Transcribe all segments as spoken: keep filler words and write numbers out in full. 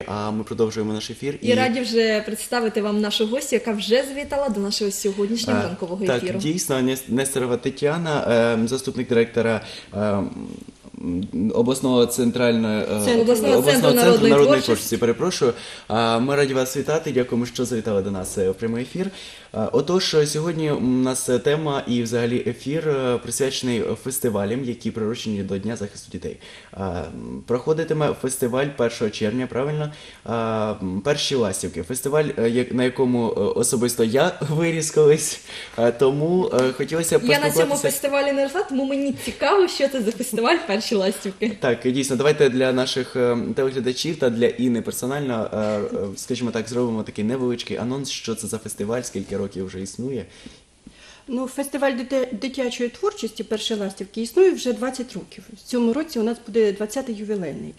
а ми продовжуємо наш ефір. І раді вже представити вам нашу гостю, яка вже завітала до нашого сьогоднішнього А, ранкового так, ефіру. дійсно, Нес- Нестерова Тетяна, е, заступник директора е, м, обласного центрального е, Центру- обласного центру народної творчості. творчості. Перепрошую. А, Ми раді вас вітати. Дякуємо, що завітали до нас е, в прямий ефір. А, Отож, сьогодні у нас тема і взагалі ефір е, присвячений фестивалям, які приручені до Дня захисту дітей. А, м, Проходитиме фестиваль першого червня, правильно? А, м, Перші ластівки. Фестиваль, е, як- на якому е, особисто я виріс колись, е, тому е, хотілося б Я на цьому поспілкуватися. фестивалі не росла, тому мені цікаво, що це за фестиваль «Перші ластівки». Так, дійсно, давайте для наших е, телеглядачів та для Інни персонально, е, е, скажімо так, зробимо такий невеличкий анонс, що це за фестиваль, скільки років вже існує. Ну, фестиваль дите- дитячої творчості «Перші ластівки» існує вже двадцять років. В цьому році у нас буде двадцятий ювілейний.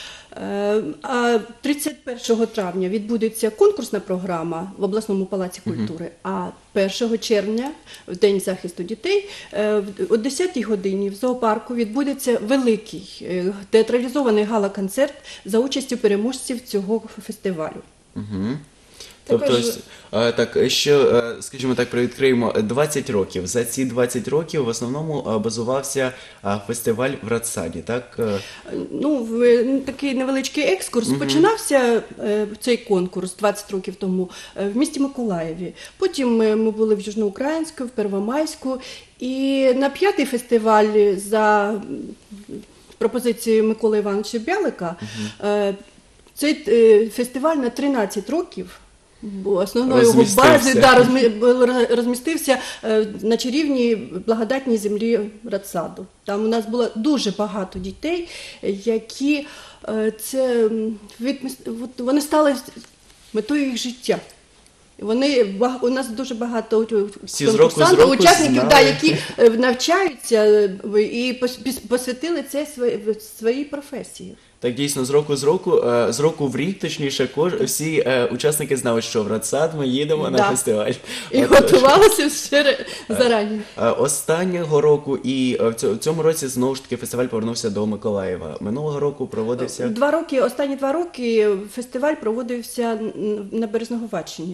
Е, А тридцять першого травня відбудеться конкурсна програма в обласному палаці культури, а першого червня, в День захисту дітей, е, в- о десятій годині в зоопарку відбудеться великий е, театралізований гала-концерт за участю переможців цього фестивалю. Угу. Також- Тобто, ось, е, так, що, е, скажімо так, привідкриємо, двадцять років. За ці двадцять років в основному е, базувався е, фестиваль в Радсаді, так? Е, Ну, в- такий невеличкий екскурс. Починався е, цей конкурс двадцять років тому е, в місті Миколаєві. Потім е, ми були в Южноукраїнську, в Первомайську. І на п'ятий фестиваль за м, пропозицією Миколи Івановича Бялика е, цей е, фестиваль на тринадцять років. Бо основною його Розмістився. базою да, розмі- розмістився е, на чарівній благодатній землі Радсаду. Там у нас було дуже багато дітей, які е, це м, відміс- от вони стали метою їх життя. Вони ба- у нас дуже багато у- Всі з року з конкурсантів, року учасників, знали. да, які е, навчаються е, і пос- піс- посвятили це свої- своїй професії. Так, дійсно, з року з року, е, з року в рік, точніше, кож, всі е, учасники знали, що в Радсад ми їдемо на Да. фестиваль. І Отож, готувалися ще ре- зарані. Е, Останнього року і е, в цьо- в цьому році знову ж таки фестиваль повернувся до Миколаєва. Минулого року проводився. Два роки, останні два роки фестиваль проводився н- на Березноговаччині.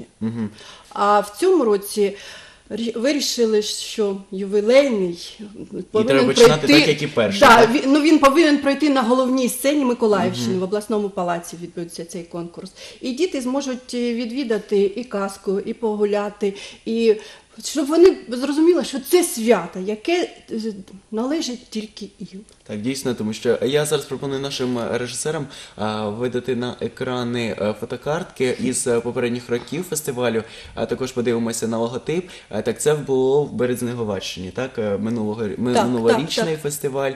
А в цьому році рі- вирішили, що ювілейний треба починати так, як і перший, Да, так? він, ну, він повинен пройти на головній сцені Миколаївщини, в обласному палаці відбудеться цей конкурс. І діти зможуть відвідати і казку, і погуляти, і щоб вони зрозуміли, що це свято, яке е, належить тільки їм. Так, дійсно, тому що я зараз пропоную нашим режисерам а, видати на екрани а, фотокартки із а, попередніх років фестивалю, а також подивимося на логотип. А, так, це було в Березнеговаччині, так, а, минулого, ми- Так, минулорічний так, так. фестиваль.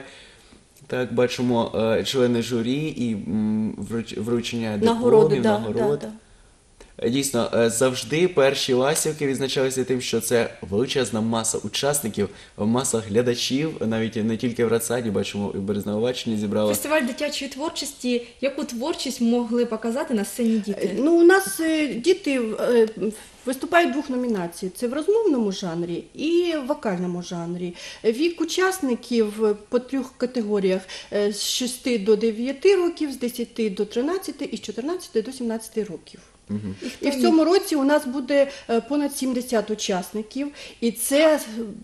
Так, бачимо а, члени журі і м, вруч, вручення Нагороди, дипломів, да, нагород. да, да. Дійсно, е, завжди перші ластівки відзначалися тим, що це величезна маса учасників, маса глядачів, навіть не тільки в Радсаді, бачимо, і в Березнеговаччині зібрала. Фестиваль дитячої творчості. Яку творчість могли показати на сцені діти? Ну, у нас е, діти е, виступають в двох номінацій: це в розмовному жанрі і в вокальному жанрі. Вік учасників по трьох категоріях: е, з шести до дев'яти років, з десяти до тринадцяти і з чотирнадцяти до сімнадцяти років. І в цьому році у нас буде е, понад сімдесят учасників, і це е,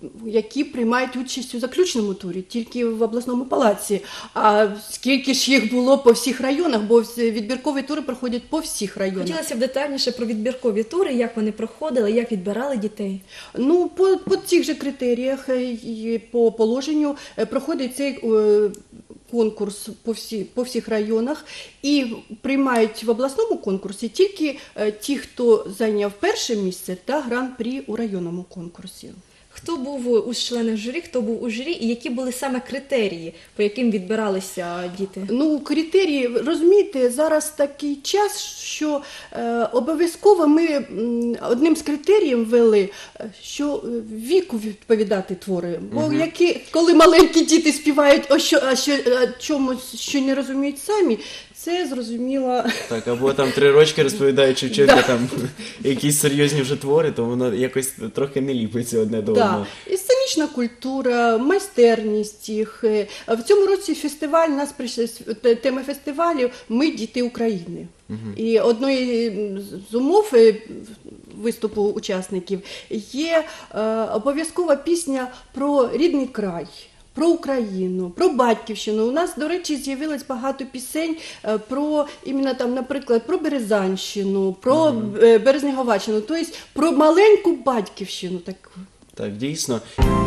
які приймають участь у заключному турі, тільки в обласному палаці. А скільки ж їх було по всіх районах, бо всі відбіркові тури проходять по всіх районах. Хотілося б детальніше про відбіркові тури, як вони проходили, як відбирали дітей. Ну, по, по цих же критеріях е, і по положенню е, проходить цей е, конкурс по, всі, по всіх районах, і приймають в обласному конкурсі тільки е, ті, хто зайняв перше місце та гран-прі у районному конкурсі. Хто був у членів журі, хто був у журі, і які були саме критерії, по яким відбиралися діти? Ну, критерії, розумієте, зараз такий час, що е, обов'язково ми м, одним з критеріїв ввели, е, що е, віку відповідати твори. Бо які, коли маленькі діти співають о що, а що, а чомусь, що не розуміють самі, це зрозуміло. Так, або там три рочки розповідають Шевченка, там якісь серйозні вже твори, то воно якось трохи не ліпиться одне до Да. одного. І сценічні музична культура, майстерність їх. Е, В цьому році фестиваль, у нас прийшли тема фестивалю «Ми діти України». І одною з умов е, виступу учасників є е, обов'язкова пісня про рідний край. Про Україну, про батьківщину. У нас, до речі, з'явилось багато пісень е, про, іменно там, наприклад, про Березанщину, про е, Березнеговаччину, тобто про маленьку батьківщину таку. Так, дійсно.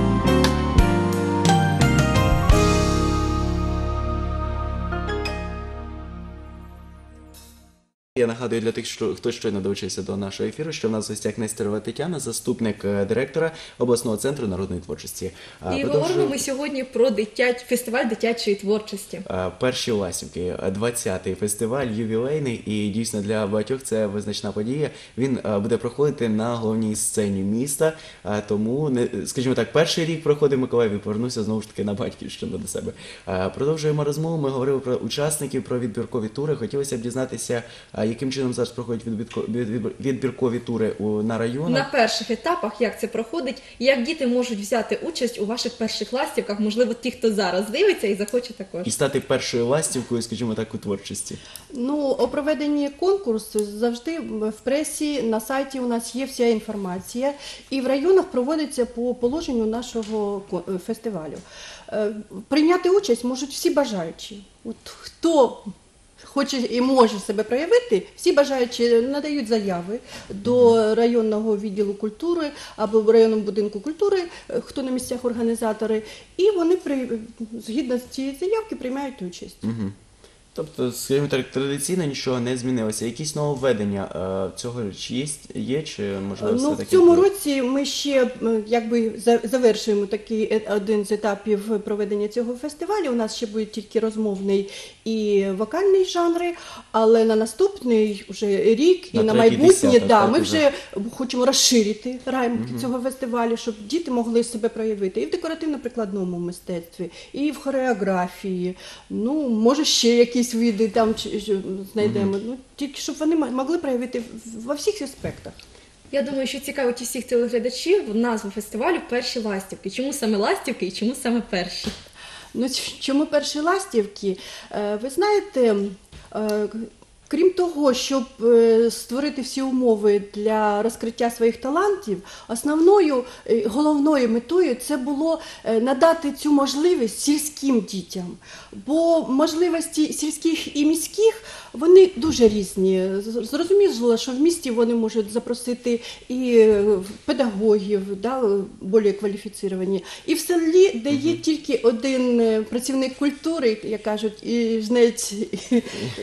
Я нагадую для тих, що хто щойно долучився до нашого ефіру, що в нас в гостях Нестерова Тетяна, заступник е, директора обласного центру народної творчості. А, І продовжую- говоримо ми сьогодні про дитяч... фестиваль дитячої творчості. Е, Перші ластівки, двадцятий фестиваль, ювілейний, і дійсно для багатьох це визначна подія. Він е, буде проходити на головній сцені міста, е, тому, не, скажімо так, перший рік проходив Миколаїв і повернувся знову ж таки на батьківщину до себе. Е, Продовжуємо розмову, ми говорили про учасників, про відбіркові тури. Хотілося б дізнатися, е, яким чином зараз проходять відбірко- від- відбіркові тури у- на районах. На перших етапах, як це проходить, і як діти можуть взяти участь у ваших перших ластівках, можливо, ті, хто зараз дивиться і захоче також. І стати першою ластівкою, скажімо так, у творчості. Ну, о проведенні конкурсу завжди в пресі, на сайті у нас є вся інформація, і в районах проводиться по положенню нашого ко- е, фестивалю. Е, Прийняти участь можуть всі бажаючі. От хто хоче і може себе проявити, всі бажаючі надають заяви до районного відділу культури або в районному будинку культури, е, хто на місцях організатори, і вони при, згідно з цієї заявки приймають участь. Угу. Тобто, скажімо так, традиційно нічого не змінилося. Якісь нововведення е, цього чи є, є, чи можливо Ну, все-таки... в цьому році ми ще м, якби за- завершуємо такий е- один з етапів проведення цього фестивалю. У нас ще буде тільки розмовний і вокальний жанри, але на наступний вже рік На і на третій майбутнє десяток, да, так, ми уже. вже хочемо розширити рамки цього фестивалю, щоб діти могли себе проявити і в декоративно-прикладному мистецтві, і в хореографії. Ну, може ще якісь види там чи- чи знайдемо. Ну, тільки щоб вони м- могли проявити в- во всіх аспектах. Я думаю, що цікавить усіх телеглядачів назву фестивалю «Перші ластівки». Чому саме ластівки і чому саме перші? Ну, ч- чому перші ластівки? Е, Ви знаєте, е, крім того, щоб е, створити всі умови для розкриття своїх талантів, основною, е, головною метою це було е, надати цю можливість сільським дітям. Бо можливості сільських і міських, вони дуже різні. З- Зрозуміло, що в місті вони можуть запросити і е, педагогів, да, більш кваліфіціровані, і в селі, де є тільки один е, працівник культури, як кажуть, і жнець, і,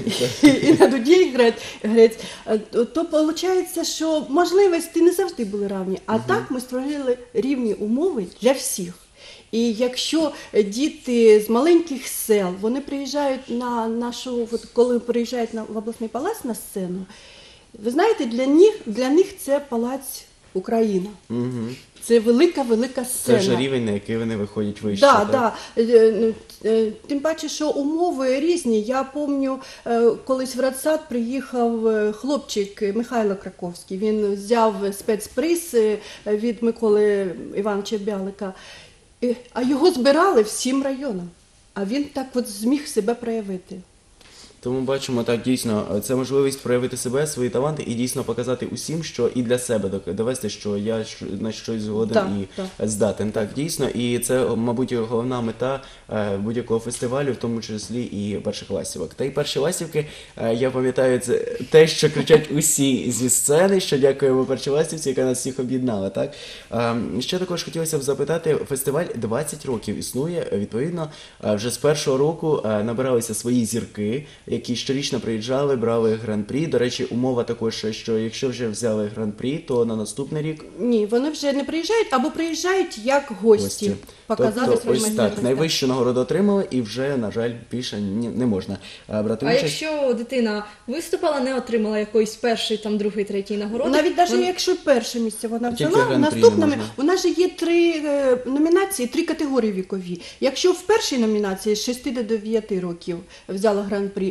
і, і на дуді грець, грець, е, то виходить, що можливості не завжди були равні. А так ми створили рівні умови для всіх. І якщо діти з маленьких сел, вони приїжджають на нашу, от коли приїжджають на, в обласний палац на сцену, ви знаєте, для них, для них це палац Україна. Угу. Це велика-велика Це сцена. вже рівень, на який вони виходять вище. Да, так? да. Е, ну, е, Тим паче, що умови різні. Я пам'ятаю, е, колись в Радсад приїхав е, хлопчик Михайло Краковський. Він взяв спецприз е, від Миколи Івановича Бялика, Е, а його збирали всім районам. А він так от зміг себе проявити. Тому бачимо, так, дійсно, це можливість проявити себе, свої таланти і дійсно показати усім, що і для себе док- довести, що я щ- на щось згоден Так, і так. здатен. Так, дійсно, і це, мабуть, головна мета е, будь-якого фестивалю, в тому числі і перших ластівок. Та й перші ластівки, е, я пам'ятаю, це те, що кричать усі зі сцени, що дякуємо першій ластівці, яка нас всіх об'єднала. Так? Е, Ще також хотілося б запитати, фестиваль двадцять років існує, відповідно, е, вже з першого року е, набиралися свої зірки, які щорічно приїжджали, брали гран-прі. До речі, умова також, що якщо вже взяли гран-прі, то на наступний рік Ні, вони вже не приїжджають, або приїжджають як гості, гості. показати Тобто, свої ось майстерності. так, найвищу нагороду отримали і вже, на жаль, більше ні- не можна е, брати А участь. якщо дитина виступила, не отримала якоїсь першої, там, другої, третьої нагороди? Навіть навіть вон- якщо перше місце вона Тільки взяла, гран-прі не наступними можна. у нас же є три е, номінації, три категорії вікові. Якщо в першій номінації з шести до дев'яти років взяла гран-прі,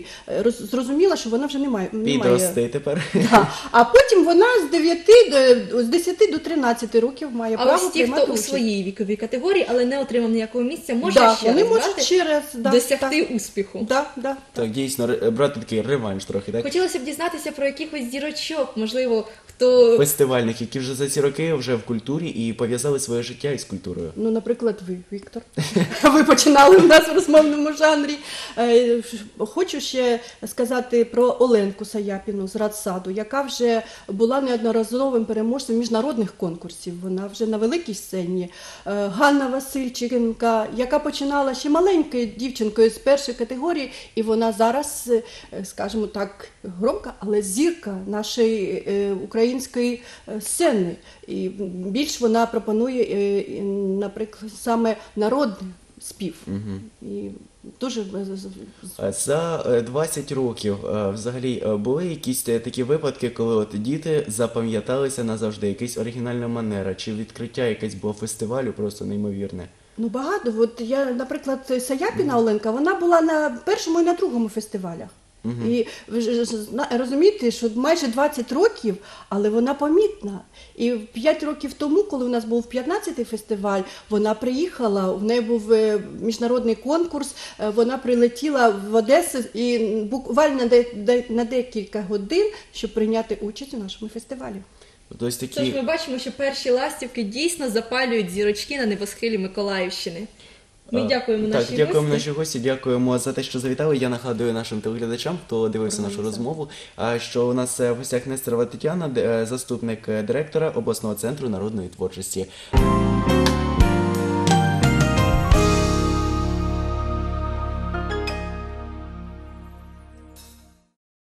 е, роз- зрозуміла, що вона вже не має. не має- Підрости тепер. Да. А потім вона з дев'яти до з десяти до тринадцяти років має А право ось ті, приймати хто у участь. своїй віковій категорії, але не отримав ніякого місця, може Да, ще вони раз можуть брати, ще раз да, досягти так. успіху. Да, да. Так, дійсно, ре- брати такий реванш трохи, так? Хотілося б дізнатися про якихось зірочок, можливо, хто Фестивальних, які вже за ці роки вже в культурі і пов'язали своє життя із культурою. Ну, наприклад, ви, Віктор. Ви починали в нас в розмовному жанрі. Е, Хочу ще сказати про Оленку Саяпіну з Радсаду, яка вже була неодноразовим переможцем міжнародних конкурсів. Вона вже на великій сцені. Е, Ганна Васильченка, яка починала ще маленькою дівчинкою з першої категорії, і вона зараз, е, скажімо так, громка, але зірка нашої е, української е, сцени. І більш вона пропонує, е, і, наприклад, саме народний спів. І дуже е, з- А За е, двадцять років е, взагалі е, були якісь е, такі випадки, коли от діти запам'яталися назавжди, якась оригінальна манера, чи відкриття якесь було фестивалю просто неймовірне. Ну, багато. От я, наприклад, Саяпіна Оленка, вона була на першому і на другому фестивалях. І ви ж зна- розумієте, що майже двадцять років, але вона помітна. І п'ять років тому, коли у нас був п'ятнадцятий фестиваль, вона приїхала, в неї був е, міжнародний конкурс, е, вона прилетіла в Одесу і буквально де- де- на декілька годин, щоб прийняти участь у нашому фестивалі. Тобто ось Тож такі ми бачимо, що перші ластівки дійсно запалюють зірочки на небосхилі Миколаївщини. Ми А, дякуємо так, нашій дякуємо гості. наші гості, дякуємо за те, що завітали. Я нагадую нашим телеглядачам, хто дивився нашу розмову, а, що у нас е, в гостях Нестерова Тетяна, де- е, заступник е, директора обласного центру народної творчості.